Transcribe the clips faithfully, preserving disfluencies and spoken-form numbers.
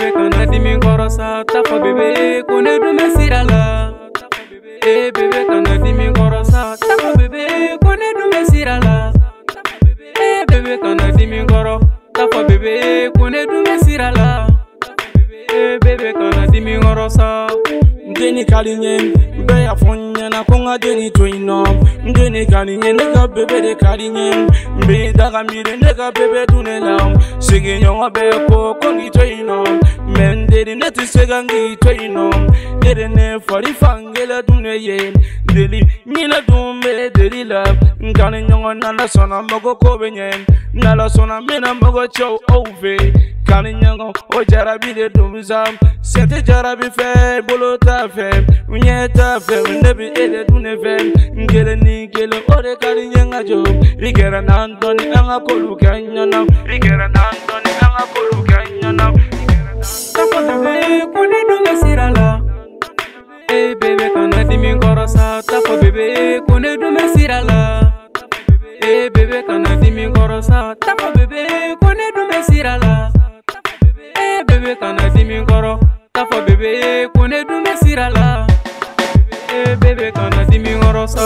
bébé kana dimi korosa tafa bébé kone dume sirala. Eh bébé kana dimi korosa tafa bébé kone dume sirala. Eh bébé kana dimi koro tafa bébé kone dume sirala. Eh bébé kana dimi korosa. Ndeni kalinye mbe ya fonye na konga deni toino. Ndeni kalinye nega bebe de kalinye mbe daga mire nega bebe tunela. Sigi nyonga be ko kongi toino. Mendeni neti segangi toino. Dere ne fari fangela duneye. Deli mina dumbe deli la. Nkani nyonga nala sona mogo kobenye. Nala sona mina mogo chow ove. Kani nyonga o jarabi de dumzam. Sente jarabi fe bolo ta fe. Unye ta fe nebi ede dune fe. Ngele ni gele ore kani nyonga jo. Rigera na Antoni anga kolu kanyana. Rigera na Antoni anga kolu kanyana. Tafa bébé kone dume sirala. Eh bébé kana dimi korosa tafa bébé kone dume sirala. Eh bébé kana dimi korosa tafa bébé kone dume sirala. Eh bébé kana dimi koro tafa bébé kone dume sirala. Eh bébé kana dimi korosa.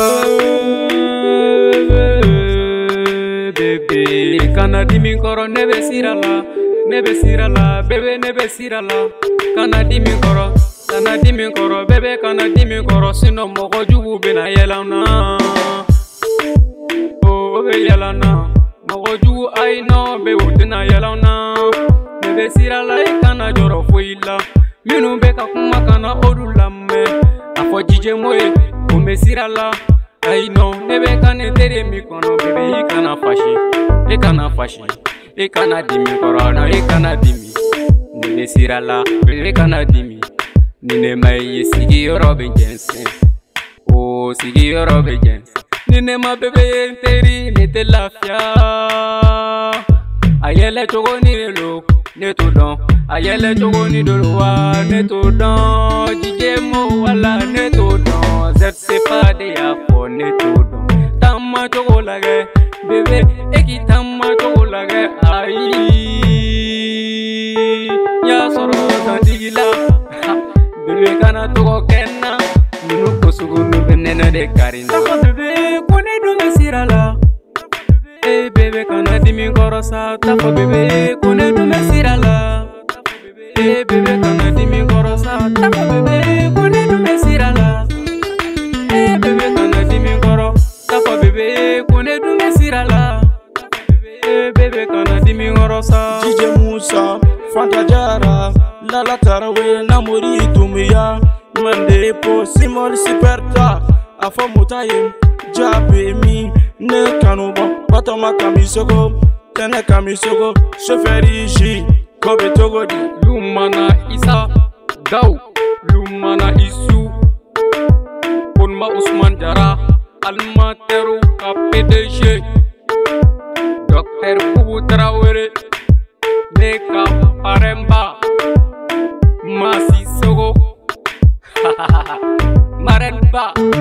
Bébé kana dimi koro nebe sirala. Nebe sirala bébé nebe sirala. Kana dimi koro kana dimi koro bébé kana dimi koro sino mogo jugu bena yelana. Oh be yelana mogo jugu ay no be utina yelana. Nebe sirala kana joro foila. Minu be ka kuma kana odulame. Afo jije moye kumbe sirala. Ay no nebe kana tere mi kono bébé kana fashi. E kana fashi. E kana dimi koro no e kana dimi. Nebe sirala bébé kana dimi. Nine mai sigi yorobe jensen. Oh sigi yorobe jensen. Nine ma bébé teri nete lafia. Ayele chogo ni lo neto don. Ayele chogo ni dolowa neto don. Jije mo wala neto don. Zet se pa de ya fo neto don. Tamma chogo lage bébé eki tamma chogo lage ayi. Ya soro tandigila. Bébé kana togo kenna. Minu kosugu nube nena de karina. Tafa bébé kone dume sirala. Eh bébé kana dimi korosa tafa bébé kone dume sirala. Eh bébé kana dimi korosa tafa bébé kone dume sirala. Eh bébé kana dimi koro tafa bébé kone dume sirala. Eh bébé kana dimi korosa. Dj Musa Fanta Jara Lala Tarawe Namori Tumia Mande po Simol Siperta Afa Mutayim Jabe mi Ne kanuba Batama kamisoko Tene kamisoko Shoferi ji Kobe Togodi Lumana Isa Daw Lumana Isu Ponma Usman Jara Almateru ka P D G Docteur Boubou Traoré Neka Paremba Masi Sogo Marenba